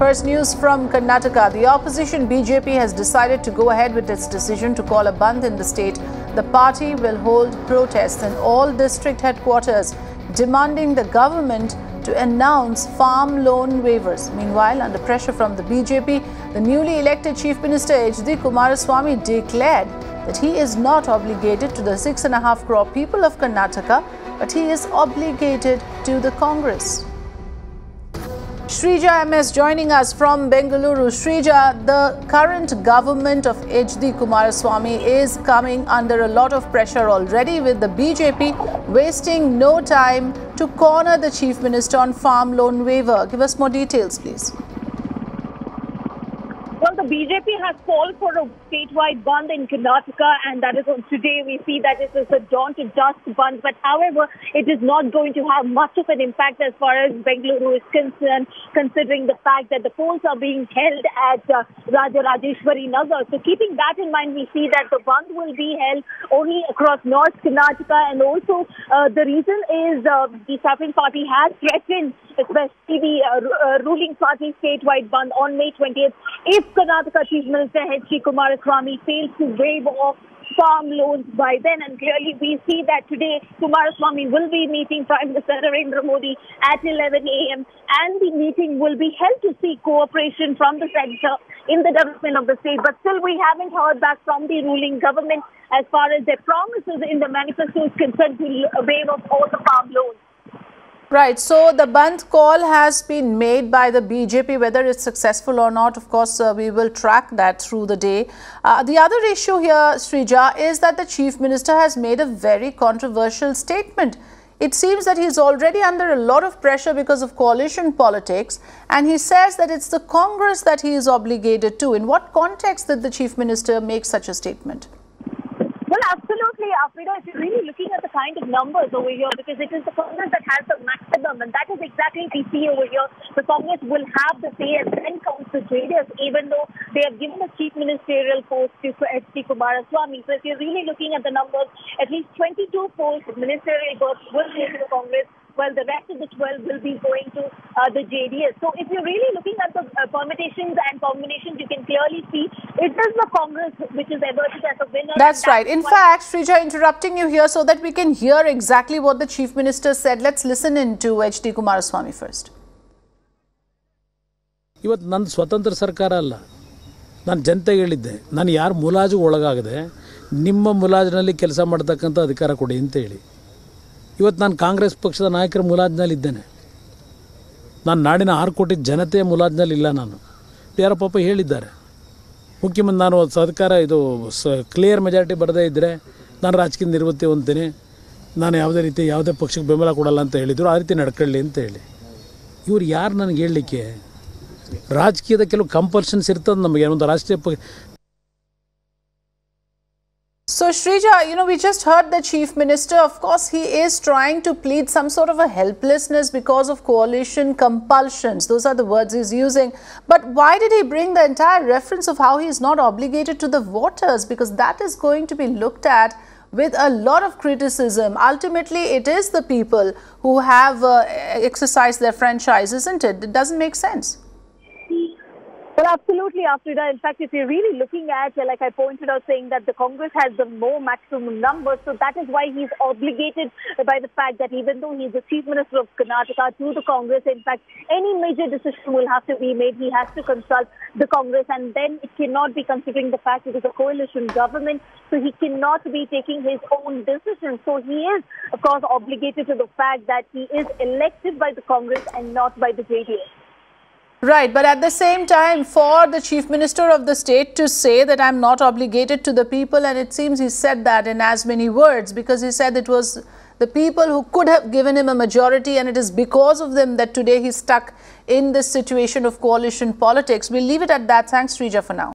First news from Karnataka. The opposition BJP has decided to go ahead with its decision to call a bandh in the state. The party will hold protests in all district headquarters, demanding the government to announce farm loan waivers. Meanwhile, under pressure from the BJP, the newly elected Chief Minister H.D. Kumaraswamy declared that he is not obligated to the 6.5 crore people of Karnataka, but he is obligated to the Congress. Shrija MS joining us from Bengaluru. Shrija, the current government of H.D. Kumaraswamy is coming under a lot of pressure already, with the BJP wasting no time to corner the Chief Minister on farm loan waiver. Give us more details, please. Well, the BJP has called for a statewide bandh in Karnataka, and that is today we see that it is a dawn to dusk bandh. But however, it is not going to have much of an impact as far as Bengaluru is concerned, considering the fact that the polls are being held at Rajarajeshwari Nagar. So keeping that in mind, we see that the bandh will be held only across North Karnataka, and also the reason is the Supreme Party has threatened, especially the ruling party, statewide bandh on May 20th if Karnataka Chief Minister H.D. Kumaraswamy fails to waive off farm loans by then. And clearly we see that today Kumaraswamy will be meeting Prime Minister Narendra Modi at 11 a.m. and the meeting will be held to seek cooperation from the centre in the development of the state. But still we haven't heard back from the ruling government as far as their promises in the manifesto is concerned to waive off all the farm loans. Right, so the bandh call has been made by the BJP. Whether it's successful or not, of course, we will track that through the day. The other issue here, Shrija, is that the Chief Minister has made a very controversial statement. It seems that he's already under a lot of pressure because of coalition politics, and he says that it's the Congress that he is obligated to. In what context did the Chief Minister make such a statement? Well, absolutely, Afrida, if you're really looking at the kind of numbers over here, because it is the Congress that has the maximum, and that is exactly what we see over here. The Congress will have the say and then counts the JDS, even though they have given the chief ministerial post to H.D. Kumaraswamy. So if you're really looking at the numbers, at least 22 posts, ministerial posts will go to the Congress, while the rest of the 12 will be going to the JDS. So if you're really looking at the permutations and combinations, you can clearly see it is the Congress which is emerged as a winner. That's right. In fact, Shrija, interrupting you here so that we can hear exactly what the Chief Minister said. Let's listen in to H.D. Kumaraswamy first. ಇವತ್ತು ನನ್ನ ಸ್ವತಂತ್ರ ಸರ್ಕಾರ ಅಲ್ಲ. ನಾನು ಜನತೆಗೆ ಹೇಳಿದ್ದೆ, ನಾನು ಯಾರ ಮುಲಾಜಿಗೆ ಒಳಗಾಗದೆ ನಿಮ್ಮ ಮುಲಾಜಿನಲ್ಲಿ ಕೆಲಸ ಮಾಡತಕ್ಕಂಥ ಅಧಿಕಾರ ಕೊಡಿ ಅಂತ ಹೇಳಿ. ಇವತ್ತು ನಾನು ಕಾಂಗ್ರೆಸ್ ಪಕ್ಷದ ನಾಯಕರ ಮುಲಾಜಿನಲ್ಲಿದ್ದೇನೆ. ನಾನು ನಾಡಿನ 6 ಕೋಟಿ ಜನತೆಯ ಮುಲಾಜಿನಲ್ಲಿಲ್ಲ. ನಾನು ಯಾರೋ ಪಾಪ ಹೇಳಿದ್ದಾರೆ, ಮುಖ್ಯಮಂತ್ರಿ ನಾನು ಸರ್ಕಾರ ಇದು ಕ್ಲಿಯರ್ ಮೆಜಾರಿಟಿ ಬರದೇ ಇದ್ದರೆ ನಾನು ರಾಜಕೀಯ ನಿವೃತ್ತಿ ಹೊಂದ್ತೀನಿ, ನಾನು ಯಾವುದೇ ಪಕ್ಷಕ್ಕೆ ಬೆಂಬಲ ಕೊಡಲ್ಲ ಅಂತ ಹೇಳಿದರು. ಆ ರೀತಿ ನಡ್ಕೊಳ್ಳಿ ಅಂತ ಹೇಳಿ. ಇವ್ರು ಯಾರು ನನಗೆ ಹೇಳಲಿಕ್ಕೆ? ರಾಜಕೀಯದ ಕೆಲವು ಕಂಪಲ್ಷನ್ಸ್ ಇರ್ತದೆ ನಮಗೆ ಒಂದು ರಾಷ್ಟ್ರೀಯ. So Shrija, we just heard the Chief Minister. Of course, he is trying to plead some sort of a helplessness because of coalition compulsions. Those are the words he's using. But why did he bring the entire reference of how he is not obligated to the voters? Because that is going to be looked at with a lot of criticism. Ultimately, it is the people who have exercised their franchise, isn't it? It doesn't make sense. Well, absolutely, Afrida. In fact, if you're really looking at, like I pointed out, saying that the Congress has the more maximum numbers, so that is why he's obligated by the fact that even though he's the Chief Minister of Karnataka to the Congress, in fact, any major decision will have to be made. He has to consult the Congress, and then it cannot be considering the fact it is a coalition government, so he cannot be taking his own decisions. So he is, of course, obligated to the fact that he is elected by the Congress and not by the JDS. Right, but at the same time, for the Chief Minister of the state to say that I'm not obligated to the people, and it seems he said that in as many words, because he said it was the people who could have given him a majority, and it is because of them that today he's stuck in this situation of coalition politics. We'll leave it at that. Thanks, Shrija, for now.